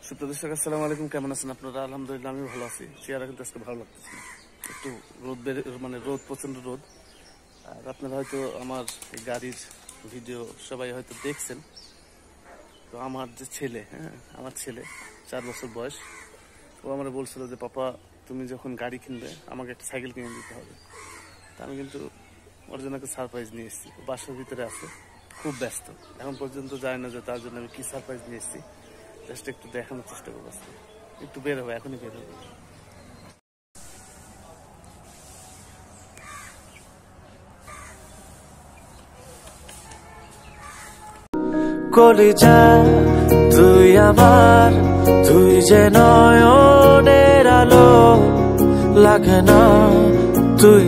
সুপ্রদর্শক আসসালামু আলাইকুম, কেমন আছেন আপনারা? আলহামদুলিল্লাহ আমি ভালো আছি। চেহারা কিন্তু আজকে ভালো লাগতেছে না, একটু রোদ রোদ, প্রচন্ড রোদ। আর আপনারা হয়তো আমার এই গাড়ির ভিডিও সবাই হয়তো দেখছেন। তো আমার যে ছেলে, আমার ছেলে 4 বছর বয়স, ও আমার বলছিল যে পাপা তুমি যখন গাড়ি কিনবে আমাকে একটা সাইকেল কিনে দিতে হবে। তা আমি কিন্তু ওর জন্য একটা সারপ্রাইজ নিয়ে এসেছি। বাসার ভিতরে আছে, খুব ব্যস্ত, এখন পর্যন্ত যায় না যে তার জন্য আমি কি সারপ্রাইজ নিয়ে এসেছি। জাস্ট একটু দেখানোর চেষ্টা করবো, একটু বের হবে, এখনই বের হবে। কলিজা তুই আমার, তুই যে নয়নের আলো, লাগে না তুই।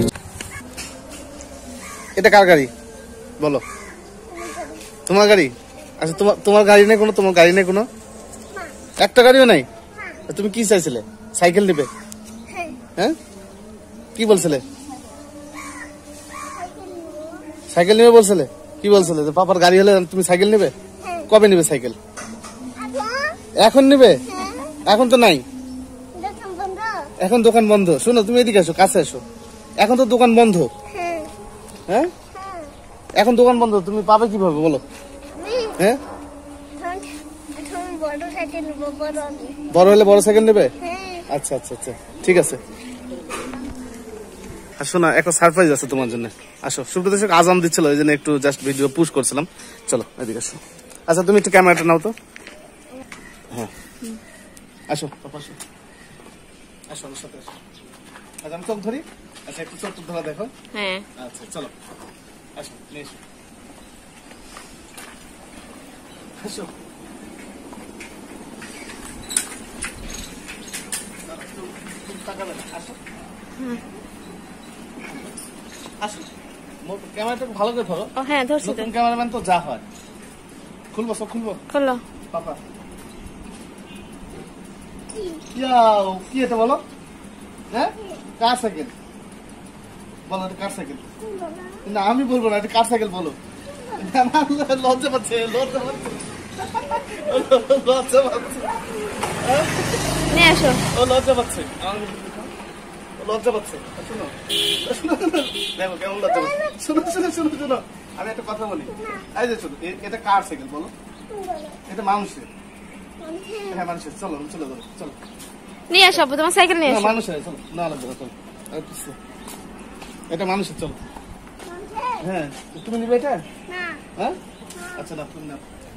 এটা কার গাড়ি বলো? তোমার গাড়ি? আচ্ছা তোমার গাড়ি নেই কোনো? তোমার গাড়ি নেই কোনো? একটা গাড়িও নাই? তুমি কি চাইছিলে? সাইকেল নেবে? হ্যাঁ, কি বলছিলে? সাইকেল নেবে বলছিলে? কি বলছিলে? পাপার গাড়ি হলে তুমি সাইকেল নেবে? কবে নেবে সাইকেল? এখন নেবে? এখন তো নাই, এখন দোকান বন্ধ। শোনো, তুমি এদিকে আসো, কাছে আসো। এখন তো দোকান বন্ধ। হ্যাঁ, এখন দোকান বন্ধ, তুমি পাবে কিভাবে বলো? হ্যাঁ, বড় হলে বড় সাইকেল নেবে? আচ্ছা আচ্ছা আচ্ছা, ঠিক আছে। আসো না, একটা সারপ্রাইজ আছে তোমার জন্য। আসো। সুপ্রদর্শক আজান দিচ্ছিল, ওই জন্য একটু জাস্ট ভিডিও পুশ করছিলাম। চলো এদিকে আসো। আচ্ছা তুমি একটু ক্যামেরাটা নাও তো। হ্যাঁ, আসো আসো আসো আমার সাথে আসো। আচ্ছা আমি চোখ ধরি। আচ্ছা একটু চোখ ধরা দেখো। হ্যাঁ আচ্ছা চলো আসো, নিয়ে এসো। আসো আসো, ক্যামেরাটা ভালো করে ধরো। হ্যাঁ ধরছি। নতুন ক্যামেরাম্যান তো যা হয়। খুলবো, সব খুলবো। খোলো পাপা। কি এটা বলো? হ্যাঁ, কার সাইকেল বলো? এটা কার সাইকেল? না আমি বলবো না, এটা কার সাইকেল বলো। লজ্জা পাচ্ছে, লজ্জা পাচ্ছে, লজ্জা পাচ্ছে। নিয়ে আসো। ও লজ্জা পাচ্ছে, লজ্জা পাচ্ছে। শোনো দেখো কেমন লজ্জা পাচ্ছে। শোনো শোনো শোনো শোনো, আমি একটা কথা বলি। এই যে শোনো, এটা কার সাইকেল বলো? এটা মানুষের। হ্যাঁ মানুষের। চলো চলো চলো নিয়ে আসো, তোমার সাইকেল নিয়ে আসো। মানুষের, চলো। না লাগবে না, চলো। এটা মানুষের, চলো। হ্যাঁ তুমি নিবে এটা? হ্যাঁ আচ্ছা না, তুমি না।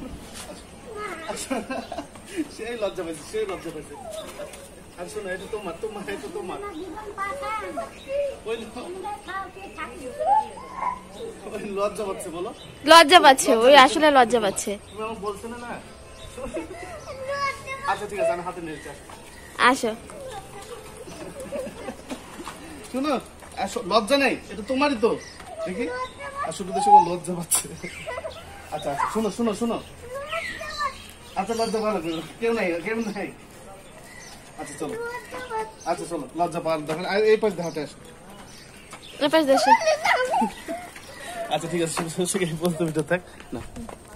সেই লজ্জা পাইছে, সেই লজ্জা পাইছে। আর শোনো, এটা তোমার, তোমার, এটা তোমার। লজ্জা পাচ্ছে বলো? লজ্জা পাচ্ছে, ওই আসলে লজ্জা পাচ্ছে। তুমি আমাকে বলছো না? আচ্ছা ঠিক আছে, আমি হাতে নিয়ে যাচ্ছি। আসো। শোনো, লজ্জা নেই, এটা তোমারই তো। দেখি আসলে তো লজ্জা পাচ্ছে। আচ্ছা আচ্ছা শোনো শোনো শোনো। আচ্ছা লজ্জা পাওয়া লাগবে, কেউ নাই, কেউ নাই। আচ্ছা চলো, আচ্ছা চলো, লজ্জা পাওয়ার দেখেন। এই পাশ দিয়ে হাঁটে আসো। এই পাশ দিয়ে আসো। আচ্ছা ঠিক আছে, বলতে ভিতর থাক না।